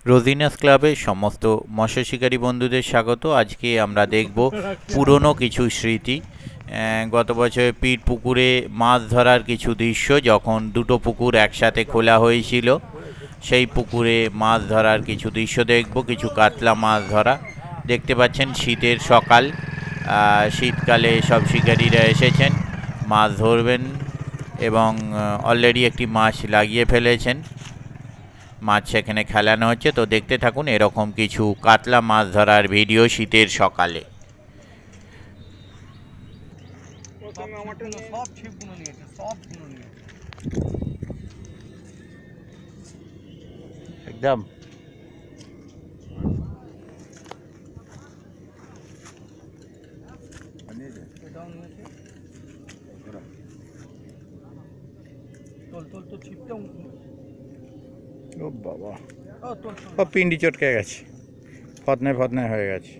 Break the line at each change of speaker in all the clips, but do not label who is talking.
রোজিনাস ক্লাবের সমস্ত মৎস্য শিকারী বন্ধুদের স্বাগত। আজকে আমরা দেখব পুরনো কিছু স্মৃতি। গত বছর পিট পুকুরে মাছ ধরার কিছু দৃশ্য, যখন দুটো পুকুর একসাথে খোলা হয়েছিল সেই পুকুরে মাছ ধরার কিছু দৃশ্য দেখব। কিছু কাতলা মাছ ধরা দেখতে পাচ্ছেন। শীতের সকাল, শীতকালে সব শিকারীরা এসেছেন মাছ ধরবেন এবং অলরেডি একটি মাছ লাগিয়ে ফেলেছেন। মাছ সেখানে খেলানো হচ্ছে, তো দেখতে থাকুন এরকম কিছু কাতলা মাছ ধরার ভিডিও শীতের সকালে। একদম ও বাবা, ও পিন্ডি চটকে গেছে, ফতনায় ফতনায় হয়ে গেছে।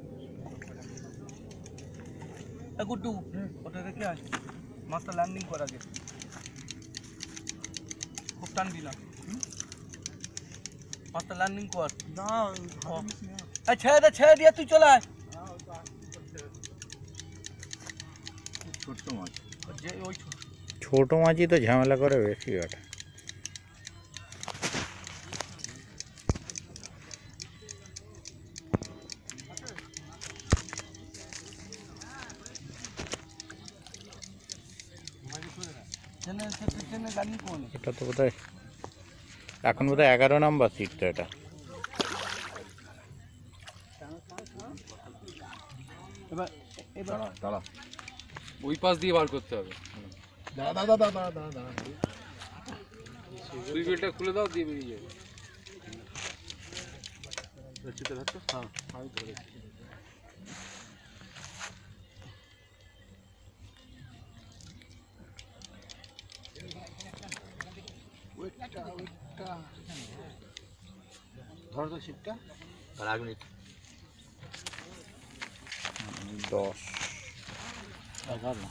গুড্ডু ওটা রেখে আস, মাছটা ল্যান্ডিং কর আগে, খুব টানবি না, মাছটা ল্যান্ডিং কর। ছেড়ে দিয়ে তুই চলে আয়। ছোট মাছ,
ছোট মাছই তো ঝামেলা করে বেশি। ওটা এটা তো বোধহয় এখন বোধহয় 11 নম্বর সিট তো এটা।
দাঁড়া, ওই পাশ দিয়ে বার করতে হবে। সুইচ বেলটা খুলে দাও, দিয়ে বেরিয়ে যাবে। আমি ধরেছি।
ধর তো শিপটা, আর 1 মিনিট
10
11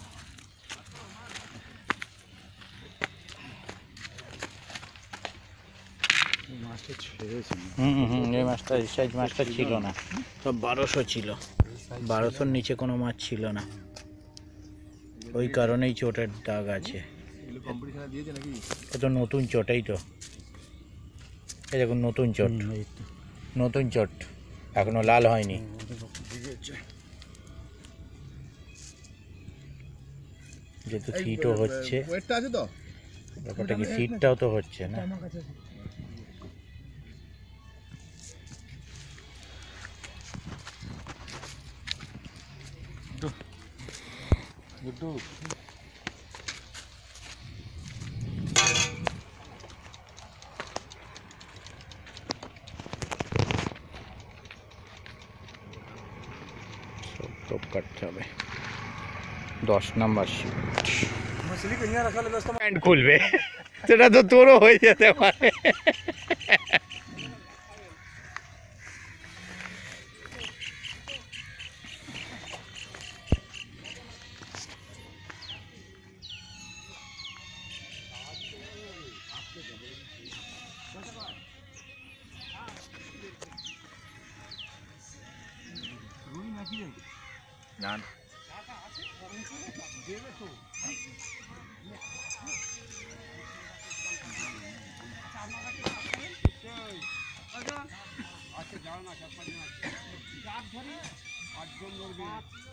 মাছটা ছেড়েছে।
এই মাছটা, এই সাইজ মাছটা ছিল না, সব 1200 ছিল। 1200-র নিচে কোনো মাছ ছিল না, ওই কারণেই চোটের দাগ আছে। এটা নতুন চোট, এই তো এই দেখুন নতুন চোট, নতুন চোট, এখনো লাল হয়নি। যেহেতু সিটও হচ্ছে, ব্যাপারটা কি সিটটাও তো হচ্ছে না।
গুড্ডু
সব কাটতে হবে। 10 নাম্বার সিট প্যান্ট খুলবে, সেটা তো তোরও হয়ে যেতে পারে।
না আচ্ছা যাও না, 4-5 জন আছে, 4 ধরি 8 জন ধরবি।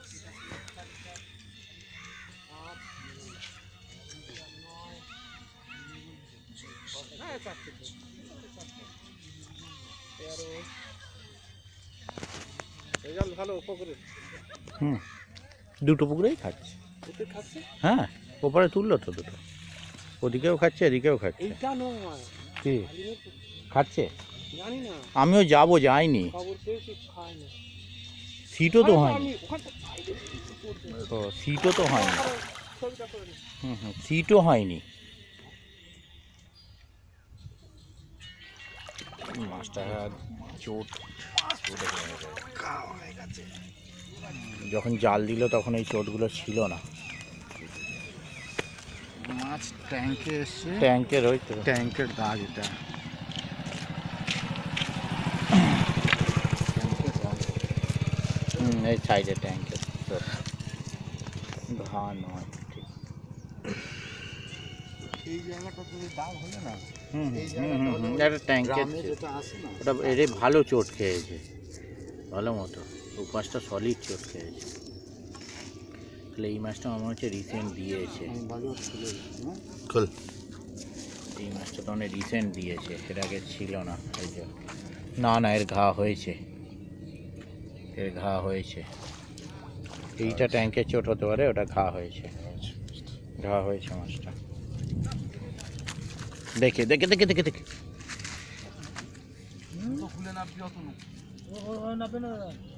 ভালো পুকুরে,
দুটো পুকুরেই খাচ্ছে। হ্যাঁ, ওপারে তুললো তো দুটো, ওদিকেও খাচ্ছে এদিকেও খাচ্ছে। কি খাচ্ছে
জানি না,
আমিও যাবো, যাইনি। সিটও তো হয়নি, ও সিটও তো হয়নি। সিটও হয়নি। মাছটা চোট, যখন জাল দিল তখন এই চোটগুলো ছিল না।
মাছ ট্যাঙ্কে এসে,
ট্যাঙ্কের ওই তো
ট্যাঙ্কের দাগ এটা।
এই সাইডে ট্যাঙ্কের ঘা নয় ঠিক।
এই জায়গাটা যদি দাগ হলে না, এই
হুম,
জায়গাটা হলে
একটা ট্যাঙ্কের
গ্রামে যেটা আসে না,
ওটা এরে ভালো চোট খেয়েছে, ভালো মতো উপাসটা সলিড চোট খেয়েছে। তাহলে এই মাছটা আমার হচ্ছে রিসেন্ট দিয়েছে,
আমি বাজার খুলে দিচ্ছি, হ্যাঁ?
এই মাছটা তো অনেক রিসেন্ট দিয়েছে, এর আগে ছিল না। এই যে না না, এর ঘা হয়েছে, এর ঘা হয়েছে। এইটা ট্যাঙ্কের চোট হতে পারে, ওটা ঘা হয়েছে, ঘা হয়েছে মাছটা। দেখে দেখে দেখে দেখে দেখে
তো খুলে নাববি অত না।